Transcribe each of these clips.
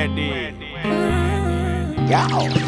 ready. Yeah.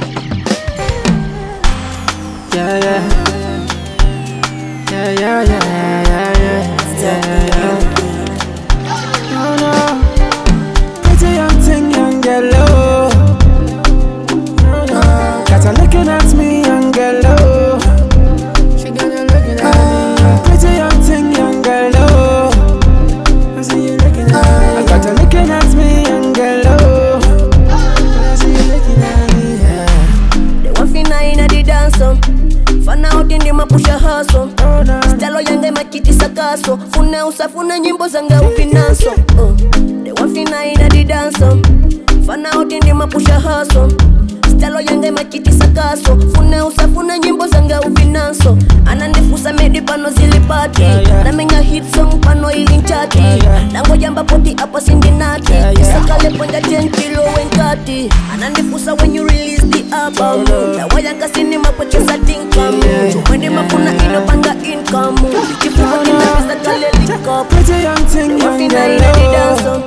Yeah, yeah. Yeah, yeah, yeah, yeah, yeah, yeah, yeah. No, no. Pretty young thing, young girl, oh. No, no. Got her looking at me, young girl, oh. She got her looking at me. Pretty young thing, young girl, oh. I see you looking at me. I got her looking at me, young girl, oh. I see you looking at me, yeah. They want fina in the dance, fana out in the mapusha hustle. Stalo yange makiti sakaso, funa usafuna nyimbo zanga upinaso. They want fina in the dance, fana out in the mapusha hustle. Stalo yange makiti sakaso, funa usafuna nyimbo zanga upinaso. Ananifusa medi pano zilipati, na menya hit song pano ilinchati. Lango jamba poti apa sindinati, sakale ponja 10 kilo wenkati. Ananifusa when you release the album, na wayanga sinima pochesa tinkamu. Chumwende mapuna ino panga inkamu, chifuwa kina pisa kale likapu. Pretty young thing, young girl, oh.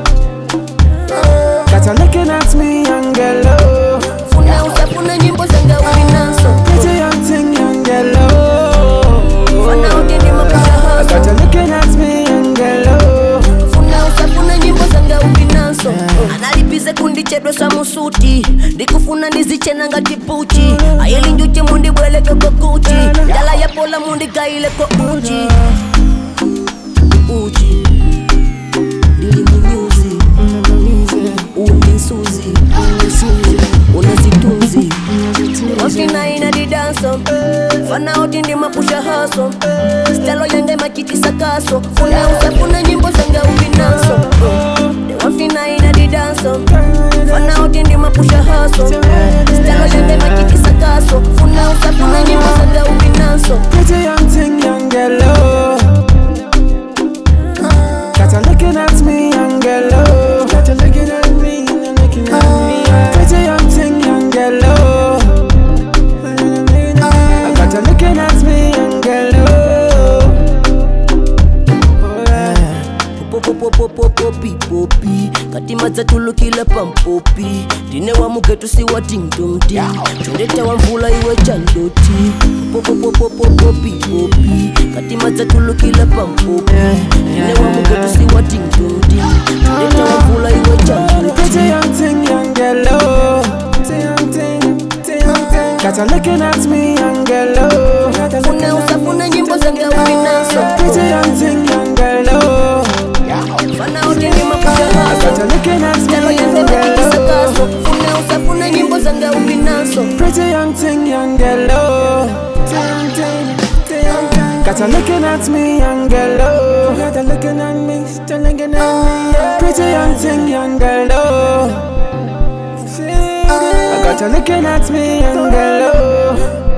Got her looking at me, young girl, oh. Funa usafuna nyimbo zanga upinaso. Pretty young thing, young girl, oh. Fana udini mapusha hustle. Got her looking at me, young girl, oh. Funa usafuna nyimbo zanga upinaso. Analipize kundi chedwe sa musuti, ndikufuna ndiziche nanga tipuchi. Ayeli njuche mundi bwele koko kuchi, yala ya pola mundi gaile ko uji. Uji Dili mnyuzi, undi suzi, unazitunzi. Wafina ina di danso, fana out in the mapusha hustle. Stalo yange makiti sakaso, funa usafuna nyimbo zanga upinaso. Wafina ina di danso, fana out in the mapusha hustle. Stalo yange makiti sakaso, funa usafuna nyimbo zanga upinaso. Pretty young thing, young girl, oh. Got her looking at me, young girl, oh. Got her looking at me, looking at me. Pretty young thing, young girl, oh. I got her looking at me, young girl, oh. Oh yeah. Popi katima zatulu kila pampopi. Dine wa muketu si wa ting dong ting. Chondeta wa mvula iwe chandoti. Popi katima zatulu kila pampopi. Dine wa muketu si wa ting dong ting. Chondeta wa mvula iwe chandoti. Pretty young thing, young girl, oh. Pretty young thing. Got her looking at me, young girl, oh. Funa usafuna nyimbo zanga upinaso. Pretty young thing, young girl, oh. Fana udini mapusha Got hustle. her looking at Stalo me, yange young makiti girl, sakaso, oh. funa usafuna nyimbo zanga upinaso. Pretty young thing, young girl, oh. Pretty young thing. Got her looking at me, young girl, oh. Got her looking at me, still looking at me, yeah. Pretty young thing, young girl, oh. I got her looking at me, young girl, oh.